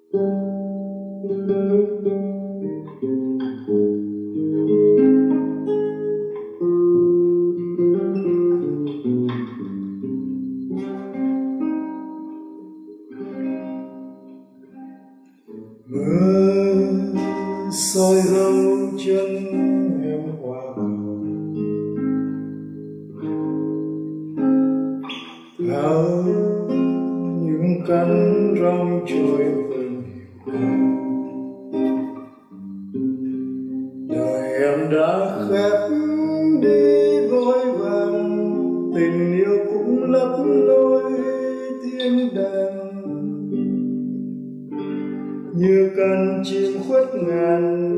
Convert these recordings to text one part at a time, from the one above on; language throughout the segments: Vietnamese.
Mưa soi dấu chân em qua cầu, theo những cánh rong trôi vần đời em đã khép đi vội vàng, tình yêu cũng lấp lối thiên đàng. Như căn chim khuất ngàn,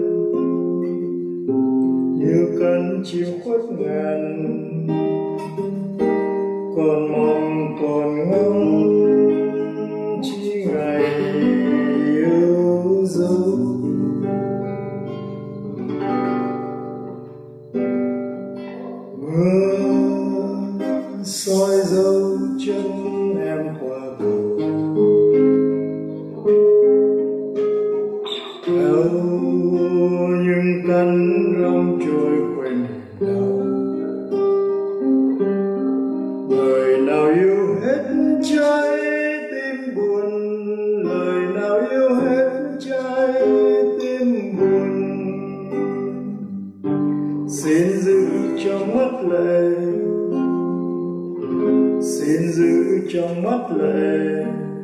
như căn chim khuất ngàn, còn mong còn ngóng chỉ ngày yêu dấu. Mưa soi dấu chân em qua cầu, theo những cánh rong trôi quên đầu. Lời nào yêu hết trái tim buồn, lời nào yêu hết trái tim buồn. Xin giữ trong mắt lệ, xin giữ trong mắt lệ,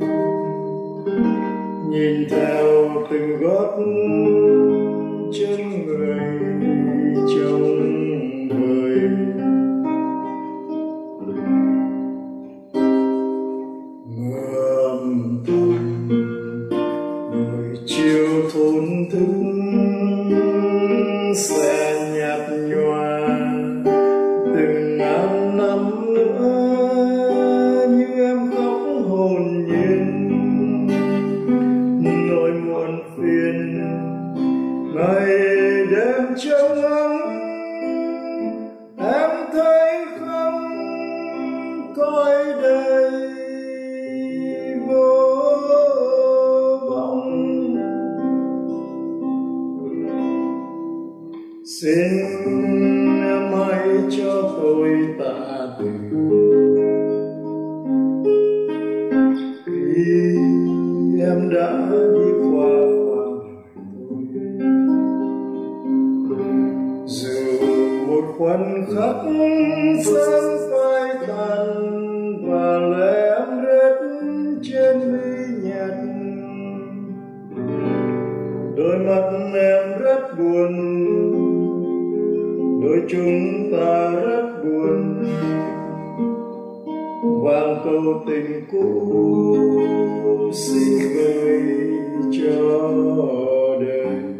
nhìn theo từng gót chân người trong vời. Mưa âm thầm buổi chiều thốn thức sẽ nhạt nhòa từng ngàn năm nữa, như em khóc hồn nhiên nỗi muộn phiền ngày đêm trông ngóng. Em thấy không cõi đời vô vọng, xin em hãy cho tôi tạ từ khi em đã đi qua khoảng đời tôi. Dù một khoảnh khắc sớm phai tàn và lệ em rớt trên mi nhạt, đôi mắt em rất buồn, đôi chúng ta rất buồn. Vàng câu tình cũ xin gửi cho đời.